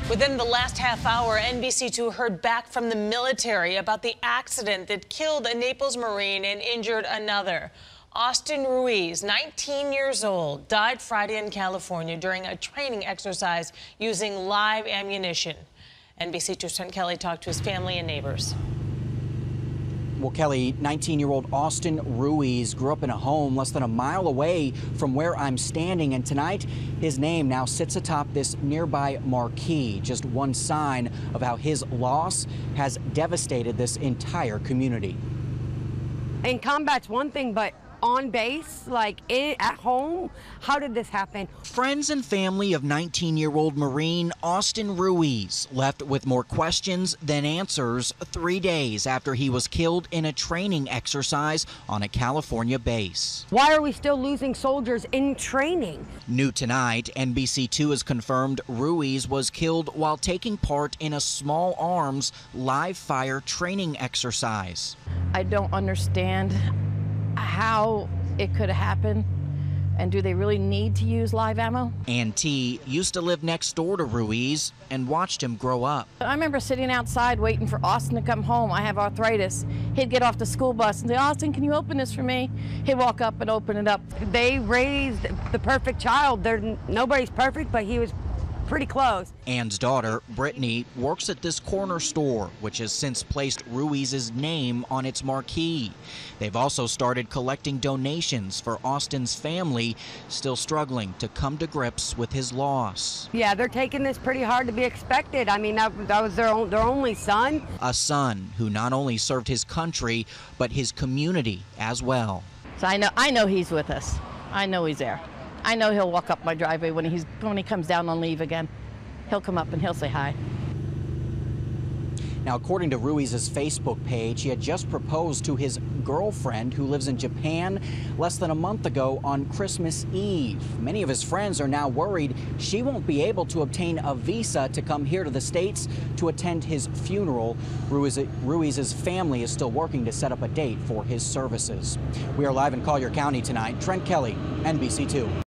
Within the last half hour, NBC2 heard back from the military about the accident that killed a Naples Marine and injured another. Austin Ruiz, 19 years old, died Friday in California during a training exercise using live ammunition. NBC2's Trent Kelly talked to his family and neighbors. Well, Kelly, 19-year-old Austin Ruiz grew up in a home less than a mile away from where I'm standing, and tonight his name now sits atop this nearby marquee, just one sign of how his loss has devastated this entire community. In combat's one thing, but on base, like at home, how did this happen? Friends and family of 19-year-old Marine Austin Ruiz left with more questions than answers 3 days after he was killed in a training exercise on a California base. Why are we still losing soldiers in training? New tonight, NBC2 has confirmed Ruiz was killed while taking part in a small arms live fire training exercise. I don't understand how it could happen, and do they really need to use live ammo? Ann T. used to live next door to Ruiz and watched him grow up. I remember sitting outside waiting for Austin to come home. I have arthritis. He'd get off the school bus and say, "Austin, can you open this for me?" He'd walk up and open it up. They raised the perfect child. Nobody's perfect, but he was pretty close. Ann's daughter, Brittany, works at this corner store, which has since placed Ruiz's name on its marquee. They've also started collecting donations for Austin's family, still struggling to come to grips with his loss. Yeah, they're taking this pretty hard to be expected. I mean, that was their only son. A son who not only served his country, but his community as well. So I know he's with us. I know he's there. I know he'll walk up my driveway when he comes down on leave again. He'll come up and he'll say hi. Now, according to Ruiz's Facebook page, he had just proposed to his girlfriend who lives in Japan less than a month ago on Christmas Eve. Many of his friends are now worried she won't be able to obtain a visa to come here to the States to attend his funeral. Ruiz's family is still working to set up a date for his services. We are live in Collier County tonight. Trent Kelly, NBC2.